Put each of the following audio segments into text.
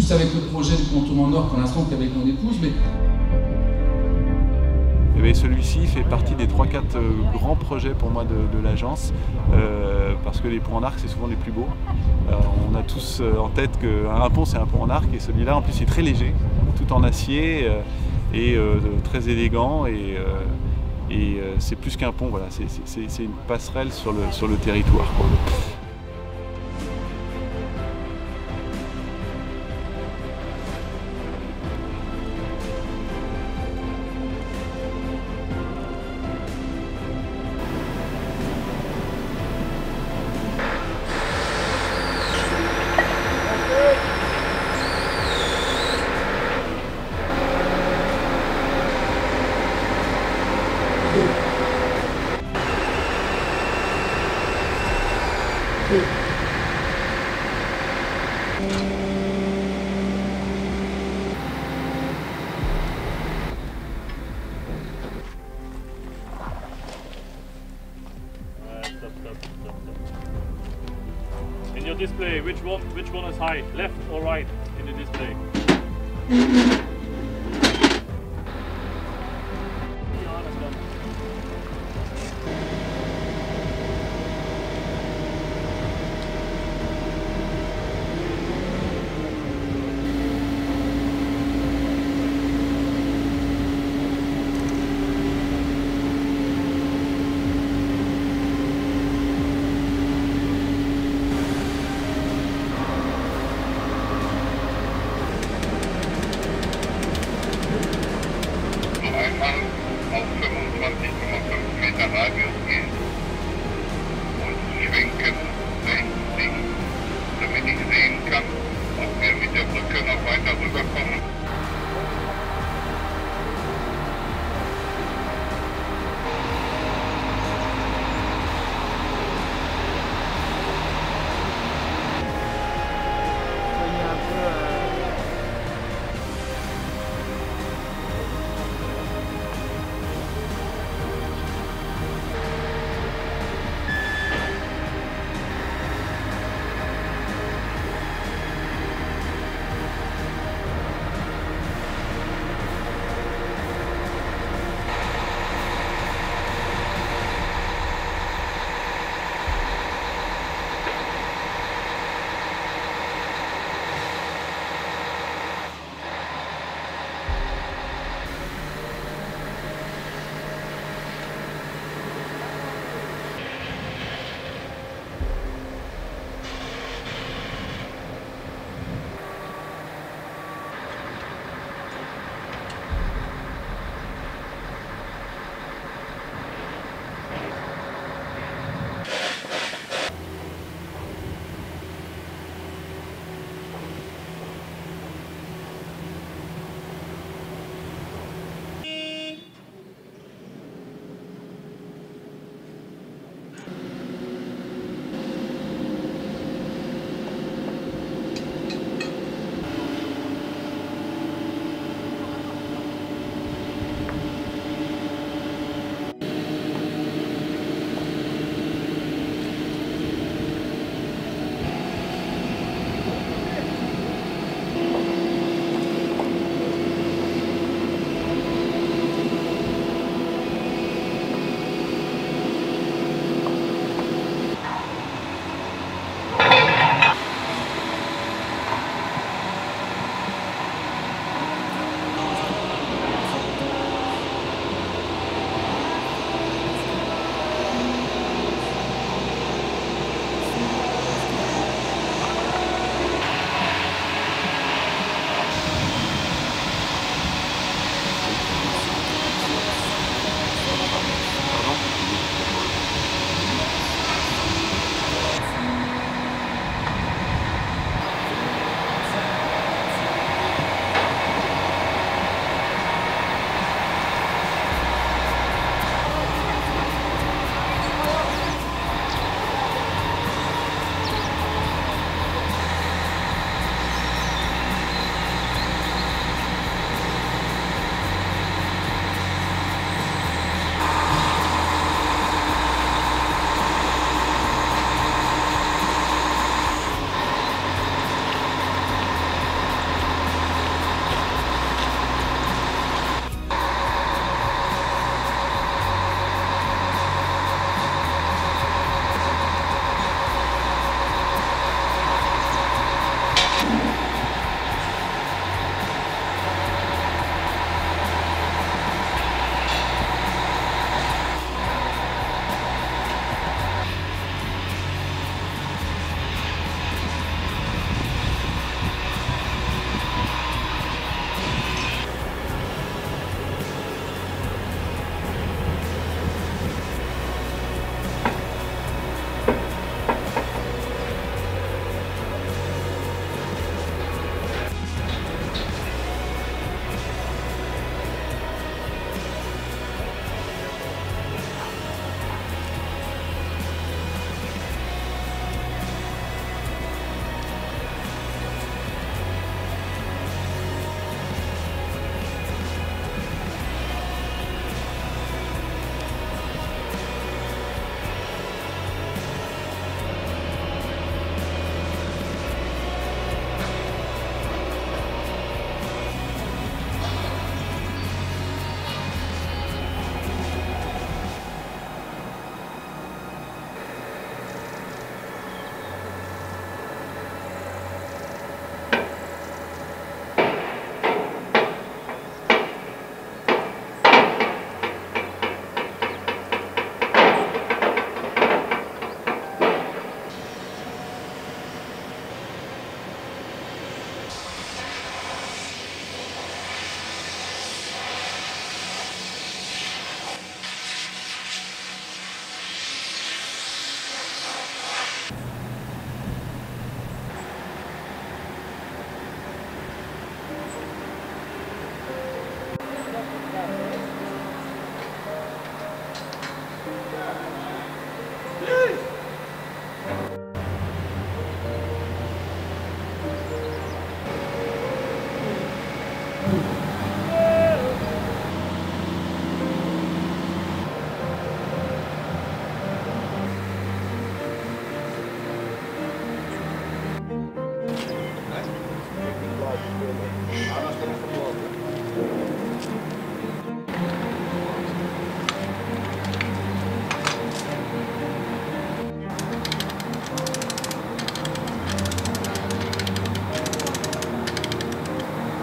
plus avec le projet de contournement nord pour l'instant qu'avec mon épouse, mais... Celui-ci fait partie des 3-4 grands projets pour moi de l'agence, parce que les ponts en arc c'est souvent les plus beaux. On a tous en tête qu'un pont c'est un pont en arc, et celui-là en plus il est très léger, tout en acier et très élégant, et c'est plus qu'un pont, voilà, c'est une passerelle sur le territoire. In your display, which one is high, left or right in the display?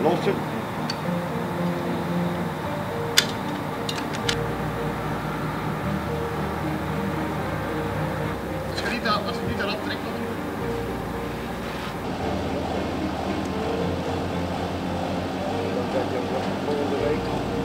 Lossen. Als je niet eraf trekt. Dan krijg je volgende week.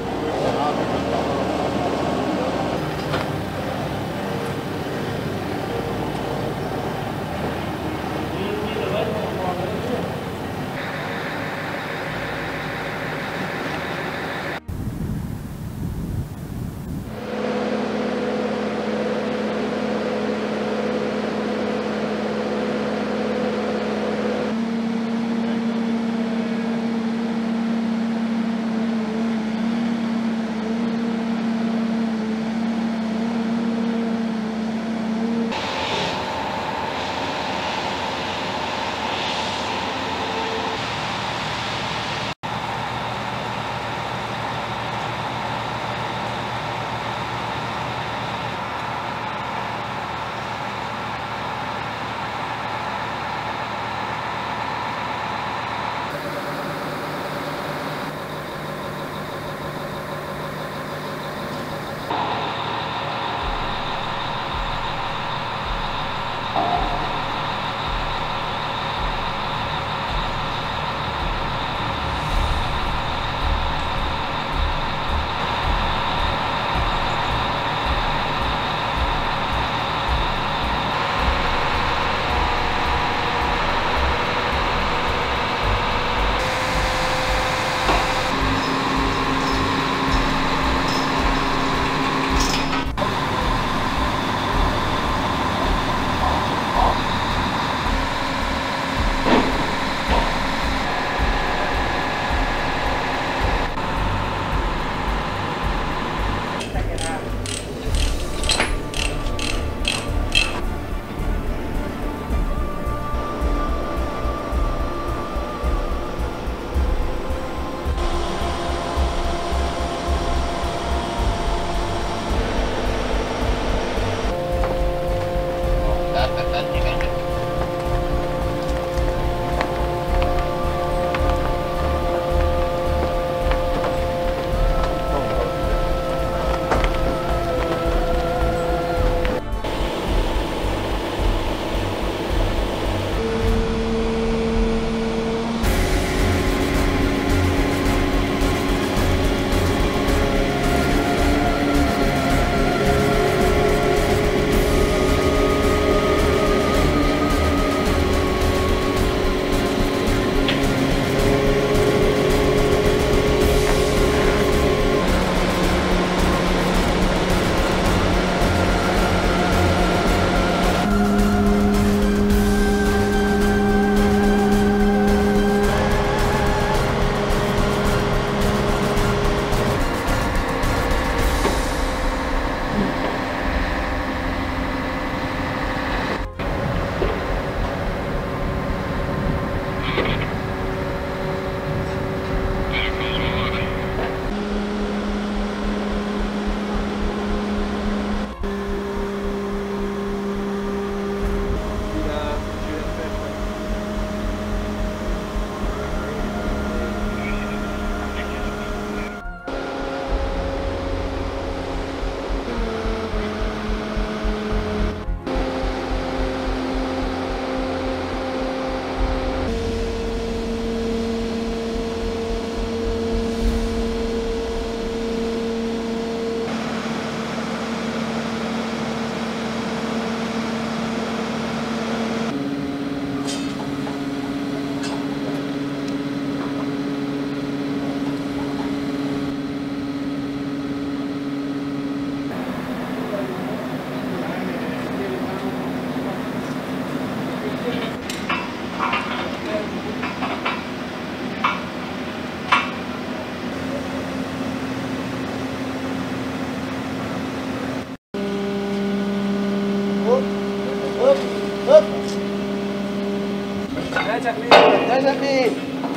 Dai Gianni!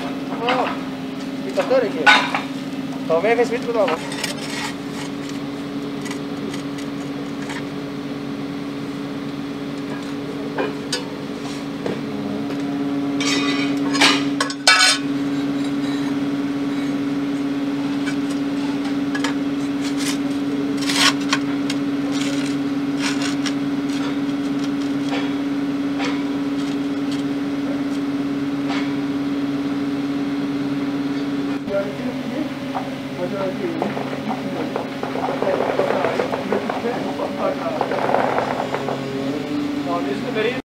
Oh, il fattore chi è? Dove che si trova? is de marine.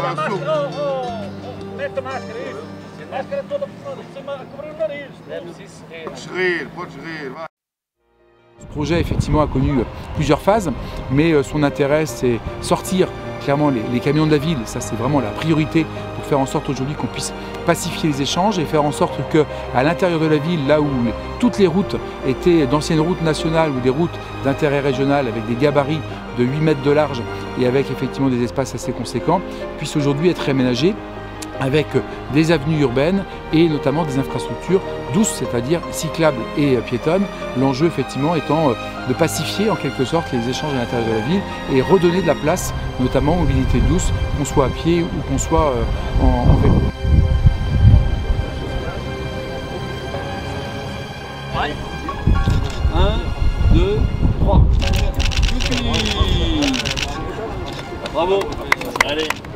a zoek. Met de masker eerst. De masker tot op couvrir le nariz. Schreeuwen, pot schreeuwen. Ce projet effectivement a connu plusieurs phases, mais son intérêt c'est sortir clairement les camions de la ville, ça c'est vraiment la priorité pour faire en sorte aujourd'hui qu'on puisse pacifier les échanges et faire en sorte qu'à l'intérieur de la ville, là où toutes les routes étaient d'anciennes routes nationales ou des routes d'intérêt régional avec des gabarits de 8 mètres de large et avec effectivement des espaces assez conséquents, puissent aujourd'hui être réaménagés avec des avenues urbaines et notamment des infrastructures douces, c'est-à-dire cyclables et piétonnes. L'enjeu effectivement étant de pacifier en quelque sorte les échanges à l'intérieur de la ville et redonner de la place, notamment aux mobilités douces, qu'on soit à pied ou qu'on soit en vélo. Ouais. 1, 2, 3. Bravo. Allez.